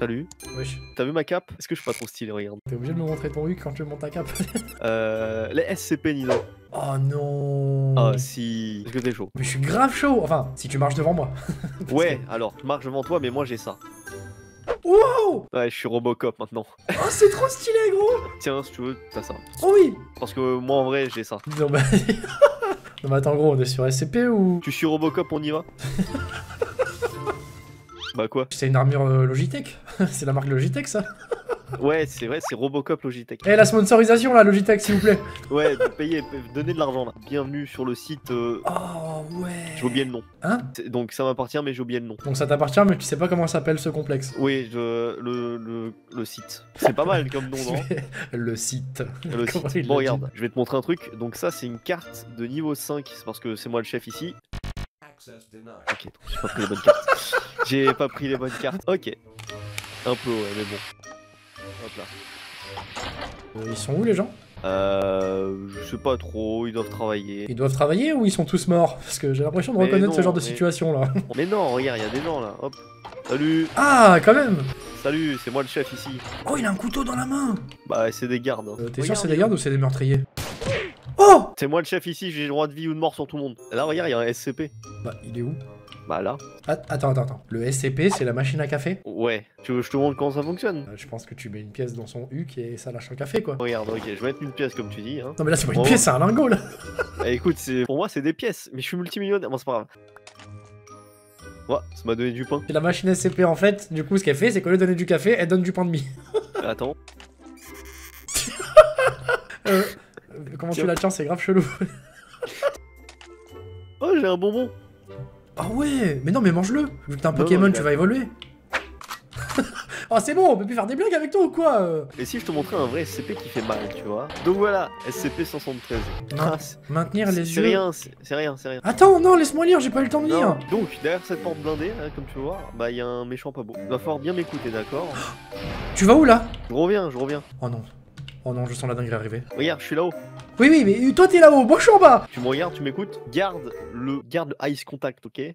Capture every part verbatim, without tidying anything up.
Salut. Wesh. T'as vu ma cape? Est-ce que je suis pas trop stylé, regarde. T'es obligé de me montrer ton huc quand tu montes ta cape. Euh... Les S C P, Nino. Oh non. Ah si... Est-ce que t'es chaud? Mais je suis grave chaud. Enfin, si tu marches devant moi. Ouais, que... alors, je marche devant toi, mais moi j'ai ça. Wow. Ouais, je suis Robocop maintenant. Oh, c'est trop stylé, gros. Tiens, si tu veux, t'as ça. Oh oui. Parce que moi, en vrai, j'ai ça. Non, bah... non, mais attends, gros, on est sur S C P ou... Tu suis Robocop, on y va? Bah quoi? C'est une armure euh, Logitech. C'est la marque Logitech, ça. Ouais, c'est vrai, c'est Robocop Logitech. Eh, la sponsorisation, là, Logitech, s'il vous plaît. Ouais, payez, donnez de l'argent, là. Bienvenue sur le site... Euh... Oh, ouais. J'ai oublié le nom. Hein? Donc ça m'appartient, mais j'ai oublié le nom. Donc ça t'appartient, mais tu sais pas comment s'appelle ce complexe. Oui, je... le, le, le site. C'est pas mal comme nom, non? Le site. Le site. Bon, regarde, je vais te montrer un truc. Donc ça, c'est une carte de niveau cinq. C'est parce que c'est moi le chef ici. Ok, donc j'ai pas pris les bonnes cartes. J'ai pas pris les bonnes cartes. Ok. Un peu, ouais, mais bon. Hop là. Euh, ils sont où, les gens? Euh... Je sais pas trop, ils doivent travailler. Ils doivent travailler ou ils sont tous morts? Parce que j'ai l'impression de Mais reconnaître non, ce genre de mais... situation, là. Mais non, regarde, il y a des gens, là. Hop. Salut. Ah, quand même. Salut, c'est moi le chef ici. Oh, il a un couteau dans la main. Bah, c'est des gardes. Hein. Euh, T'es sûr c'est des gardes ou c'est des meurtriers? Oh! C'est moi le chef ici, j'ai le droit de vie ou de mort sur tout le monde. Là, regarde, il y a un S C P. Bah, il est où? Bah là. Ah, attends, attends, attends. Le S C P, c'est la machine à café? Ouais. Tu veux que je te montre comment ça fonctionne? euh, Je pense que tu mets une pièce dans son huc et ça lâche un café, quoi. Regarde, ok, je vais mettre une pièce comme tu dis. Hein. Non, mais là, c'est pas une Oh. pièce, c'est un lingot, là. Eh, écoute, c'est pour moi, c'est des pièces, mais je suis multimillionnaire. Bon, c'est pas grave. Ouais, ça m'a donné du pain. Et la machine S C P, en fait, du coup, ce qu'elle fait, c'est qu'au lieu de donner du café, elle donne du pain de mie. Attends. euh, comment Tiens. tu la tiens? C'est grave chelou. Oh, j'ai un bonbon. Ah ouais, mais non, mais mange-le. Vu que t'es un Non, Pokémon, non, tu il a- vas évoluer. Oh, c'est bon, on peut plus faire des blagues avec toi ou quoi? euh Et si je te montrais un vrai S C P qui fait mal, tu vois? Donc voilà, S C P cent soixante-treize. Non. Ah, c'est Maintenir les c'est yeux. rien, c'est c'est rien, c'est rien. Attends, non, laisse-moi lire, j'ai pas eu le temps de Non. lire. Donc, derrière cette porte blindée, hein, comme tu peux voir, bah il y a un méchant pas beau. Il va falloir bien m'écouter, d'accord? Tu vas où là? Je reviens, je reviens. Oh non. Oh non, je sens la dinguerie arriver. Regarde, je suis là-haut. Oui, oui, mais toi t'es là-haut, moi je suis en bas. Tu me regardes, tu m'écoutes. Garde le, garde le eyes contact, ok?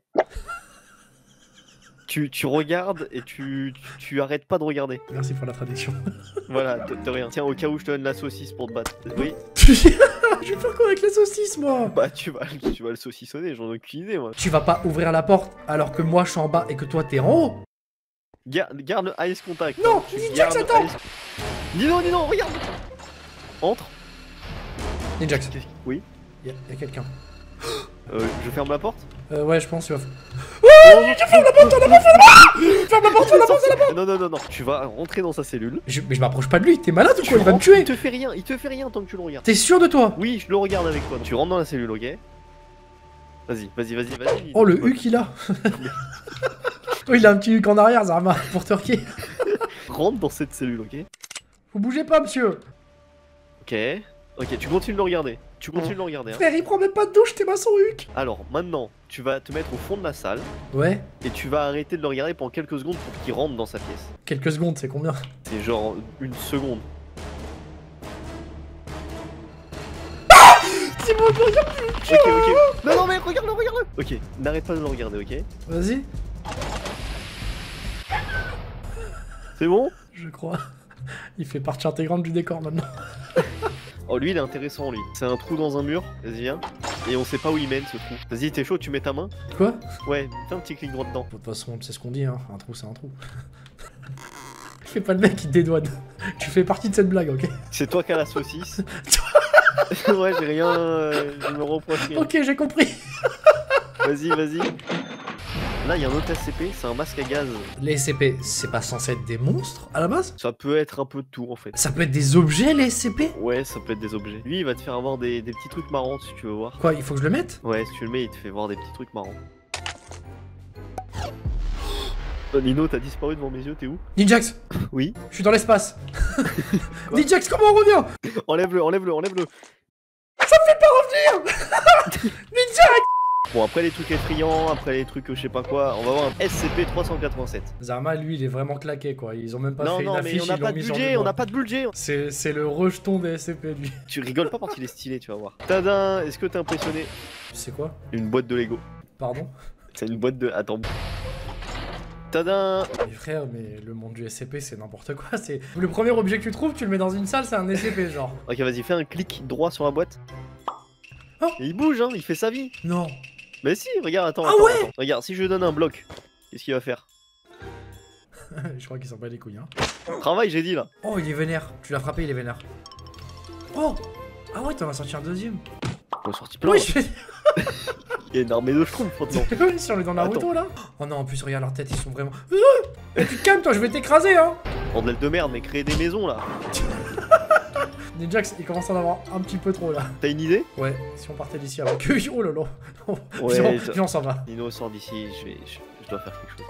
Tu, tu regardes et tu, tu, tu arrêtes pas de regarder. Merci pour la traduction. Voilà, de, de rien. Tiens, au cas où je te donne la saucisse pour te battre. Oui. Je vais faire quoi avec la saucisse, moi? Bah tu vas, tu vas le saucissonner, j'en ai aucune idée moi. Tu vas pas ouvrir la porte alors que moi je suis en bas et que toi t'es en haut? Garde, garde le eyes contact. Non, hein. Tu Ninjax, gardes attends. eyes- Dis-non, dis-non, regarde. Entre. Ninjax, Qu'est-ce- Oui. y'a y a quelqu'un. Euh, je ferme la porte. Euh, ouais, je pense qu'il va. Oh, ferme la porte, ferme la porte, ferme la porte. Ferme la porte, ferme la porte, ferme la porte. Non, non, non, non. Tu vas rentrer dans sa cellule. Je- Mais je m'approche pas de lui, t'es malade ou Tu quoi? Il va me rentres, tuer. Il te fait rien, il te fait rien tant que tu le regardes. T'es sûr de toi? Oui, je le regarde avec toi. Tu rentres dans la cellule, ok? Vas-y, vas-y, vas-y, vas-y. Oh, le huc il a. Oh, il a un petit huc en arrière, Zarma, pour turquer. Rentre dans cette cellule, ok? Vous bougez pas, monsieur. Ok. Ok, tu continues de le regarder. Tu continues de le regarder. Hein. Frère, il prend même pas de douche, t'es ma son huc. Alors, maintenant, tu vas te mettre au fond de la salle Ouais, et tu vas arrêter de le regarder pendant quelques secondes pour qu'il rentre dans sa pièce. quelques secondes, c'est combien? C'est genre une seconde. C'est bon, regarde. Ok, ok. Non, non, mais regarde-le, regarde-le. Ok, n'arrête pas de le regarder, ok? Vas-y. C'est bon? Je crois. Il fait partie intégrante du décor maintenant. Oh, lui, il est intéressant, lui. C'est un trou dans un mur. Vas-y, viens. Et on sait pas où il mène, ce trou. Vas-y, t'es chaud, tu mets ta main? Quoi? Ouais, fais un petit clic droit dedans. De toute façon, c'est ce qu'on dit, hein. Un trou, c'est un trou. Fais pas le mec qui te dédouane. Tu fais partie de cette blague, ok? C'est toi qui as la saucisse. Ouais, j'ai rien. euh, je me reproche rien. Ok, j'ai compris. Vas-y, vas-y. Là, il y a un autre S C P, c'est un masque à gaz. Les S C P, c'est pas censé être des monstres à la base? Ça peut être un peu de tout, en fait. Ça peut être des objets, les S C P? Ouais, ça peut être des objets. Lui, il va te faire avoir des, des petits trucs marrants, si tu veux voir. Quoi, il faut que je le mette? Ouais, si tu le mets, il te fait voir des petits trucs marrants. Oh, Nino, t'as disparu devant mes yeux, t'es où? Ninjax, Oui. je suis dans l'espace. Ninjax, comment on revient? Enlève-le, enlève-le, enlève-le. Ça me fait pas revenir. Ninjax. Bon, après les trucs effrayants, après les trucs euh, je sais pas quoi, on va voir un S C P trois cent quatre-vingt-sept. Zarma, lui, il est vraiment claqué, quoi. Ils ont même pas Non, fait non, une mais affiche, on n'a ils pas l'ont de mis sur budget, le on bois. n'a pas de budget. C'est c'est le rejeton des S C P, lui. Tu rigoles pas parce qu'il est stylé, tu vas voir. Tadam, est-ce que t'es impressionné? C'est quoi? Une boîte de Lego. Pardon? C'est une boîte de... Attends. Tadam! Mais frère, mais le monde du S C P c'est n'importe quoi, c'est... Le premier objet que tu trouves, tu le mets dans une salle, c'est un S C P genre. Ok, vas-y, fais un clic droit sur la boîte. Oh. Et il bouge, hein, il fait sa vie. Non. Mais si, regarde, attends, Ah attends, ouais attends. Regarde, si je lui donne un bloc, qu'est-ce qu'il va faire? Je crois qu'il s'en bat les couilles, hein. Travail, j'ai dit là. Oh, il est vénère. Tu l'as frappé, il est vénère. Oh. Ah ouais, t'en as sorti un deuxième. On est sorti plein. Oui, là. je... Il y a une armée de schtroumpfs maintenant. Si on est dans Naruto Attends. là. Oh non, en plus, regarde leur tête, ils sont vraiment... Euh tu te calmes, toi, je vais t'écraser, hein. Bordel de merde, mais créer des maisons là. Ninjax, il commence à en avoir un petit peu trop là. T'as une idée? Ouais, si on partait d'ici avec eux... Oh là là. Ouais, Viens, ça- viens, on s'en va. Nino sort d'ici, je vais. Je, je dois faire quelque chose.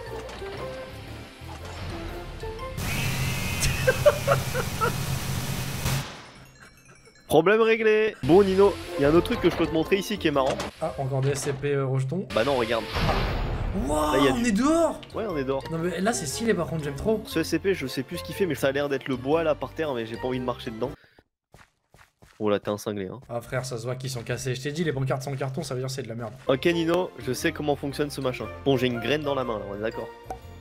Problème réglé. Bon Nino, il y a un autre truc que je peux te montrer ici qui est marrant. Ah, encore des S C P euh, rejetons. Bah non, regarde. Waouh, Là, y a on du- est dehors. Ouais, on est dehors. Non mais là c'est stylé par contre, j'aime trop. Ce S C P, je sais plus ce qu'il fait, mais ça a l'air d'être le bois là par terre, mais j'ai pas envie de marcher dedans. Oh là, t'es un cinglé, hein. Ah frère, ça se voit qu'ils sont cassés. Je t'ai dit, les pancartes sans carton, ça veut dire c'est de la merde. Ok Nino, je sais comment fonctionne ce machin. Bon, j'ai une graine dans la main là, on est d'accord.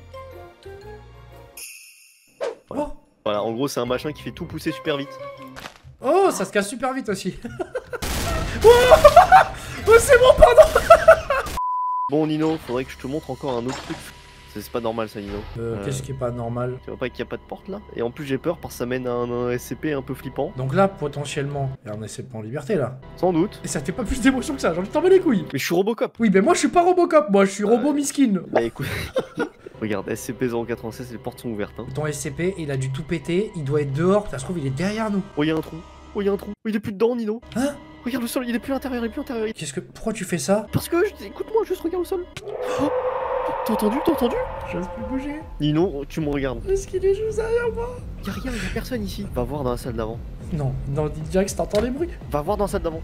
Voilà. Oh, Voilà, en gros, c'est un machin qui fait tout pousser super vite. oh, ça se casse super vite aussi. Oh, oh c'est bon, pardon. Bon Nino, faudrait que je te montre encore un autre truc. C'est c'est pas normal ça Nino. Euh, Euh, qu'est-ce qui est pas normal? Tu vois pas qu'il y a pas de porte là? Et en plus j'ai peur parce que ça mène à un, un S C P un peu flippant. Donc là, potentiellement, il y a un S C P en liberté là. Sans doute. Et ça te fait pas plus d'émotion que ça, j'ai envie de t'en mettre les couilles. Mais je suis Robocop. Oui, mais moi je suis pas Robocop, moi je suis Robo Miskin. Bah écoute. Regarde, S C P zéro quatre-vingt-seize, les portes sont ouvertes. Hein. Ton S C P, il a dû tout péter, il doit être dehors, ça se trouve, il est derrière nous. Oh, il y a un trou. Oh, il y a un trou. Oh, il est plus dedans, Nino. Hein? Regarde le sol, il est plus à l'intérieur, il est plus à l'intérieur. Qu'est-ce que... Pourquoi tu fais ça? Parce que, je- écoute-moi, juste regarde le sol. Oh, t'as entendu? T'as entendu? J'ose plus bouger. Nino, tu me regardes. Est-ce qu'il est juste derrière moi? Y'a rien, y'a personne ici. Va voir dans la salle d'avant. Non, non, Ninjax, t'entends les bruits? Va voir dans la salle d'avant.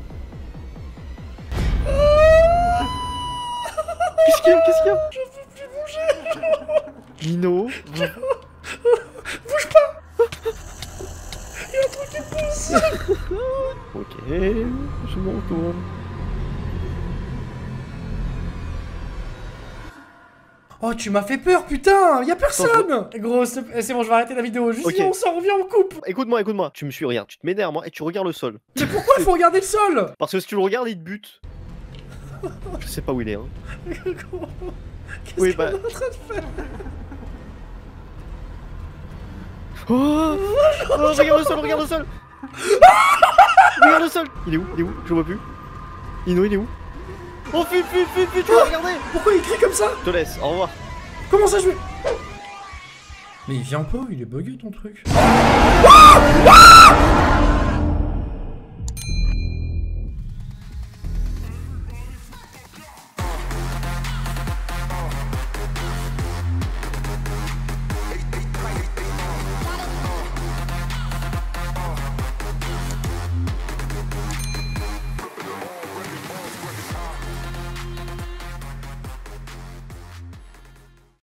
Qu'est-ce qu'il y a? Qu'est-ce qu'il y a? Je peux plus bouger. Nino, va- Bouge pas. Il y a un truc qui pousse. Ok, je me retourne. Oh, tu m'as fait peur, putain. Y a personne. Gros, c'est c'est bon, je vais arrêter la vidéo. Juste Ok. si on s'en revient, on coupe. Écoute-moi, écoute-moi. Tu me suis, regarde. Tu te mets derrière moi et tu regardes le sol. Mais pourquoi il faut regarder le sol? Parce que si tu le regardes, il te bute. Je sais pas où il est, hein. Qu'est-ce Oui, qu'on bah- est en train de faire? Oh, oh, regarde le sol, regarde le sol. Regarde le sol. Il est où? Il est où? Je le vois plus. Nino, il est où? Oh, fuis, fuis, fuis, fuis, tu vas regarder. Pourquoi il crie comme ça? Je te laisse, au revoir. Comment ça je vais... Mais il vient pas, il est bugué ton truc.